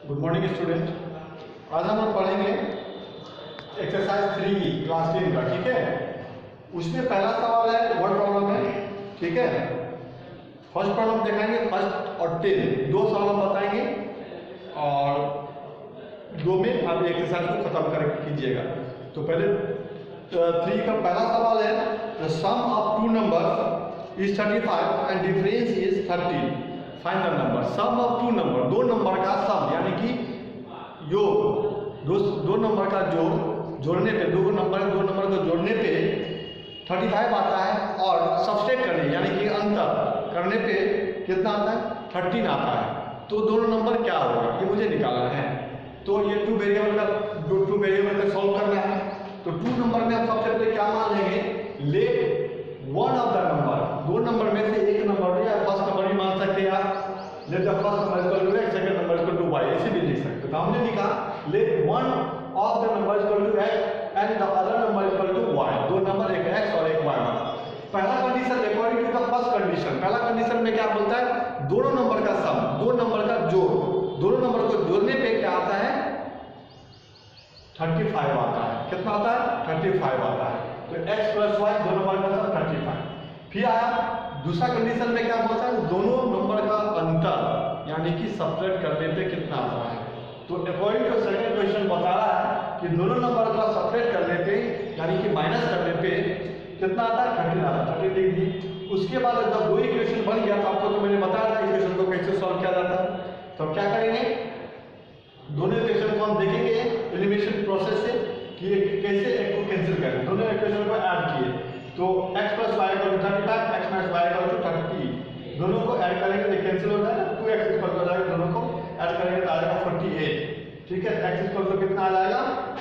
Good morning student. आज हम लोग पढ़ेंगे एक्सरसाइज 3 की क्लास 10 का। ठीक है, उसमें पहला सवाल है वर्ड प्रॉब्लम है। ठीक है, फर्स्ट प्रॉब्लम दिखाएंगे, फर्स्ट और 10 दो सवाल हम बताएंगे और दो में आप एक्सरसाइज को खत्म कर कीजिएगा। तो पहले 3 का पहला सवाल है, the sum of two number is 35 and difference is 13। Find the number. Sum of two number, दो नंबर का सम यानी कि योग, दो नंबर का जोड़ने पे दो नंबर को जोड़ने पे 35 आता है और सब्सट्रैक्ट करने यानी कि अंतर करने पे कितना आता है, 13 आता है। तो दोनों नंबर क्या होगा ये मुझे निकालना है। तो ये टू वेरिएबल का सॉल्व करना है। तो टू नंबर में हम सबसे पहले क्या मान लेंगे, let one of the number, दो नंबर में से एक नंबर या फर्स्ट नंबर भी मान सकते हैं आप। Let the first number equal to X, second number equal to Y, ऐसे भी लिख सकते। तो हमने लिखा let one of the number equal to X and the other number equal to Y. दो नंबर, एक एक्स और एक वाई वाला। पहला condition according to the first condition, पहला कंडीशन में क्या बोलता है, दोनों नंबर का सम, दो नंबर का जोड़, दोनों नंबर को जोड़ने पे क्या आता है, 35 आता है। कितना आता है, 35 आता है। तो x प्लस वाई दोनों नंबर का सम 35। फिर आया दूसरा कंडीशन में क्या बोलता है, दोनों नंबर का अंतर यानी कि सब्ट्रैक्ट करने पे कितना आता है। तो अकॉर्डिंग टू सेकंड क्वेश्चन बता रहा है कि दोनों नंबर का सब्ट्रैक्ट करने पे यानी कि माइनस करने पे कितना आता है, 13 आता है। 13 लिख दी। उसके बाद जब दो इक्वेशन बन गया तो आपको तो मैंने बताया था इक्वेशन को कैसे सॉल्व किया जाता है। तो क्या करेंगे, दोनों इक्वेशन को हम देखेंगे एलिमिनेशन प्रोसेस से कि कैसे एक को कैंसिल करें। दोनों इक्वेशन को ऐड किए तो x plus Y equal to 35, x minus Y equal to 30। दोनों को ऐड करेंगे तो कैंसिल हो जाएगा, 2x इक्वल हो जाएगा, दोनों को ऐड करेंगे तो आ जाएगा 48। ठीक है, x इक्वल टू कितना आ जाएगा,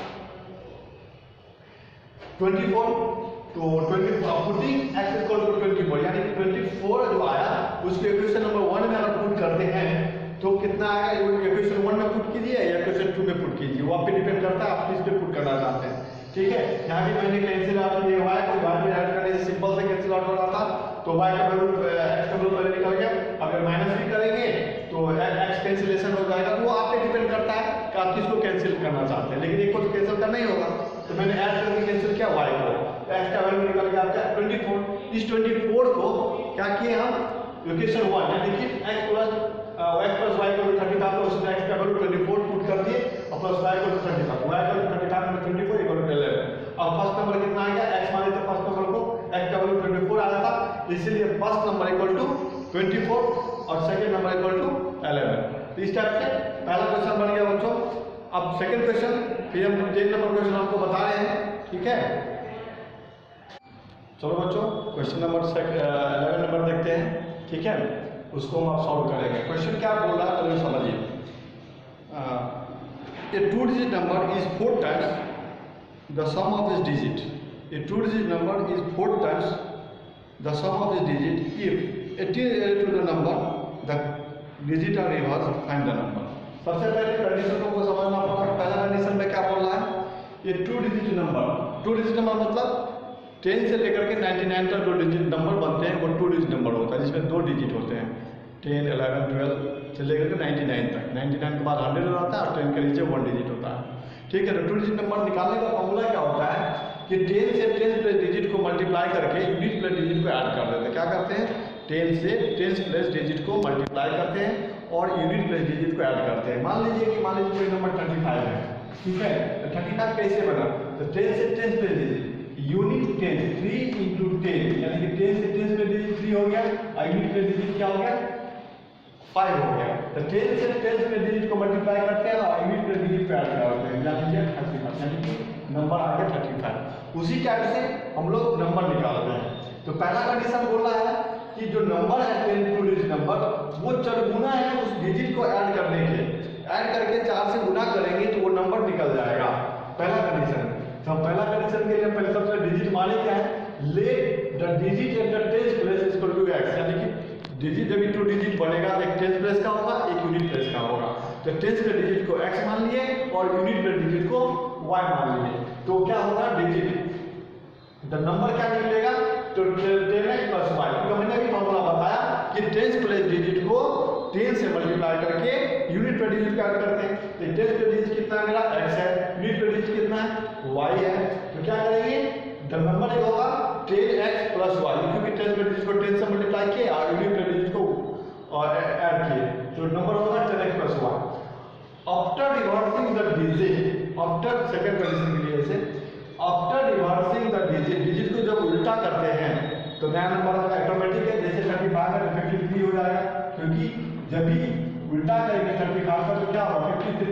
24। तो 24 पुटिंग x इक्वल टू 24 यानी कि 24 जो आया उसको इक्वेशन नंबर 1 में अगर पुट करते हैं तो कितना आएगा, इक्वेशन 1 में पुट कीजिए या इक्वेशन 2 में पुट कीजिए, वो आप पे डिपेंड करता है आप किस पे पुट करना चाहते हैं। ठीक है, यहाँ भी मैंने कैंसिल आउट किया हुआ है, कोई बात में ऐड करने से सिंपल से कैंसिल आउट हो रहा था। तो y का वैल्यू x का वैल्यू पहले निकल गया। अगर माइनस भी करेंगे तो x कैंसिलेशन हो जाएगा। तो वो आप पे डिपेंड करता है कि आप किसको कैंसिल करना चाहते हैं, लेकिन एक को तो कैंसिल करना ही होगा। तो मैंने ऐड करके कैंसिल किया y को, तो x का वैल्यू निकल गया आपका 24। इस 24 को क्या किए हम, इक्वेशन 1 यानी कि x प्लस वाई को 35 तो उसमें x का वैल्यू 24 पुट कर दिए और प्लस वाई को 35, y को 35 में 24 इक्वल टू 11। अब फर्स्ट नंबर कितना आ गया, x मान लेते फर्स्ट नंबर को, x का वैल्यू 24 आया था, इसलिए फर्स्ट नंबर इक्वल टू 24 और सेकंड नंबर इक्वल टू 11। तो इस टाइप से पहला क्वेश्चन बन गया बच्चों। अब सेकंड क्वेश्चन, फिर हम 10 नंबर क्वेश्चन आपको बता रहे हैं। ठीक है, चलो बच्चों क्वेश्चन नंबर 11 नंबर देखते हैं। ठीक है, उसको हम आप सॉल्व करेंगे। क्वेश्चन क्या बोल रहा है पहले समझिए। A 2 digit number is 4 times the sum of its digit. A 2 digit number is 4 times the sum of its digit if 18 to the number the digit are reverse, find the number. सबसे पहले condition को समझना पड़ेगा। पहला condition में क्या बोल रहा है, ये 2 डिजिट नंबर मतलब 10 से लेकर के 99 तक 2 डिजिट नंबर बनते हैं, वो 2 डिजिट नंबर होता है जिसमें 2 डिजिट होते हैं। 10, 11, 12 से लेकर के 99 तक। 99 के बाद 100 हो जाता है और 10 के नीचे 1 डिजिट होता है। ठीक है, तो 2 डिजिट नंबर निकालने का फॉर्मूला क्या होता है कि 10 से 10 प्लस डिजिट को मल्टीप्लाई करके यूनिट प्लस डिजिट को ऐड कर देते हैं। क्या करते हैं, 10 से 10 प्लस डिजिट को मल्टीप्लाई करते हैं और यूनिट प्लस डिजिट को ऐड करते हैं। मान लीजिए कोई नंबर 35 है। ठीक है, तो 35 कैसे बना, तो 10 से 10 प्लस डिजिट यूनिट 10, 3 इंटू 10 यानी कि 10 से 10 में डिजिट 3 हो गया और यूनिट में डिजिट क्या हो गया, 5 हो गया। तो 10 से 10 में डिजिट को मल्टीप्लाई करते हैं और यूनिट में डिजिट को ऐड करते हैं, यानी 35 यानी कि नंबर आ गया 35। उसी टाइप से हम लोग नंबर निकालते हैं। तो पहला कंडीशन बोल रहा है कि जो नंबर है 10 टू डिजिट नंबर वो चरगुना है उस डिजिट को ऐड करने के, ऐड करके 4 से गुना करेंगे तो वो नंबर निकल जाएगा। पहला कंडीशन। तो पहला कंडीशन के लिए पहले सबसे डिजिट माने क्या है, let the digit at the 10th place is equal to x, यानी कि डिजिट जब 2 डिजिट बनेगा एक 10th प्लेस का होगा एक यूनिट प्लेस का होगा। तो 10th के डिजिट को x मान लिए और यूनिट के डिजिट को y मान लिए। तो क्या होगा, डिजिट द नंबर क्या निकलेगा, तो 10x प्लस y। क्योंकि मैंने भी फॉर्मूला बताया कि 10th प्लेस डिजिट को 10 से मल्टीप्लाई करके यूनिट पे डिजिट का ऐड करते हैं। तो 10 पे डिजिट कितना है मेरा x है, यूनिट पे डिजिट कितना है y है। तो क्या करेंगे, द नंबर ये होगा 10x प्लस y, क्योंकि 10 पे डिजिट को 10 से मल्टीप्लाई किए और यूनिट पे डिजिट को ऐड किए, तो नंबर होगा 10x plus y। After reversing the digit, after second condition के लिए ऐसे after reversing the digit, digit को जब उल्टा करते हैं तो नया नंबर ऑटोमेटिक है, जैसे 35 है तो 53 हो जाएगा, क्योंकि जब भी उल्टा करेंगे 35 का तो क्या होगा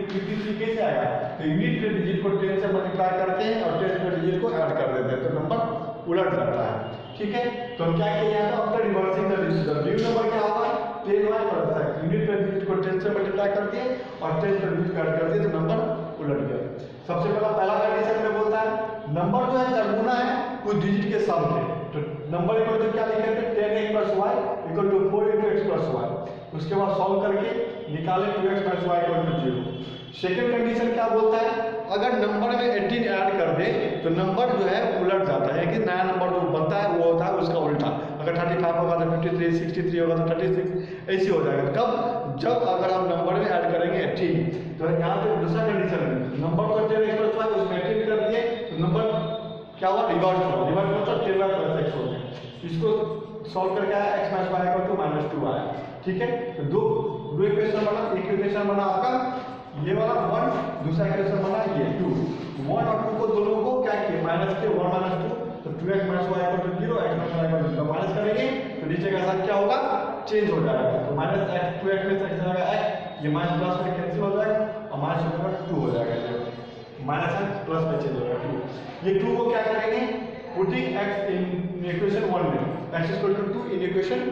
53 कैसे आएगा, तो यूनिट के डिजिट को 10 से मल्टीप्लाई करते हैं और 10 के डिजिट को ऐड कर देते हैं तो नंबर उलट जाता है। ठीक है, तो हम क्या किए यहाँ पे after reversing the digit, new number क्या होगा 10y प्लस x, यूनिट पे डिजिट को 10 से मल्टीप्लाई कर दिए और 10 पे डिजिट ऐड कर दिए तो नंबर उलट गया। सबसे पहला कंडीशन में बोलता है नंबर जो है चरगुना है कुछ डिजिट के सम के, तो नंबर इक्वल टू क्या लिखेंगे 10x plus y equal to 4 into x plus y, उसके बाद सॉल्व करके निकाले 2x plus y equal to 0। Second condition क्या बोलता है, अगर नंबर में 18 ऐड कर दे तो नंबर जो है उलट जाता है, कि नया नंबर जो बनता है वो होता है उसका उल्टा, अगर 35 होगा तो 53, 63 होगा तो 36 ऐसे हो जाएगा। कब, जब अगर हम नंबर में ऐड करेंगे 18, तो यहाँ पे दूसरा कंडीशन है नंबर को 10x प्लस y उसमें 18 कर दिए तो नंबर क्या हुआ रिवर्स हुआ, रिवर्स मतलब 10y प्लस x हो गया। इसको सॉल्व करके आया x plus y equal to -2 आया। ठीक है, तो दो इक्वेशन बना, एक इक्वेशन बना आपका ये वाला 1, दूसरा इक्वेशन बना ये 2, 1 और 2 को दोनों को क्या किए माइनस किए 1 - 2, तो 2x - y equal to 0, x - y equal to 0, minus करेंगे तो नीचे का साथ क्या होगा चेंज हो जाएगा, तो माइनस x 2x में x जाएगा x, ये माइनस प्लस में कैंसिल हो जाएगा और माइनस होगा 2 हो जाएगा, ये माइनस x प्लस में चेंज होगा 2। ये 2 को क्या करेंगे पुटिंग x इन इक्वेशन 1 में, x equal to 2 in equation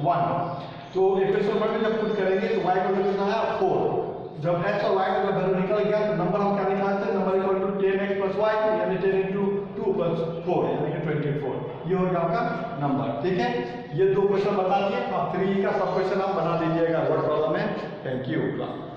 1, तो इक्वेशन 1 में जब पुट करेंगे तो y इक्वल टू कितना है 4, जब x और y का वैल्यू निकल गया तो नंबर हम क्या निकालते हैं, number equal to 10x plus y यानी 10 into 2 प्लस 4 यानी कि 24, ये हो गया आपका नंबर। ठीक है, ये दो क्वेश्चन बता दिए, आप 3 का सब क्वेश्चन आप बना लीजिएगा, वर्ड प्रॉब्लम में। Thank you.